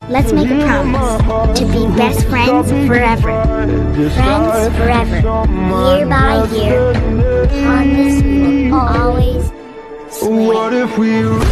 Let's make a promise to be best friends forever. Friends forever. Year by year. On this we will always swear. What if we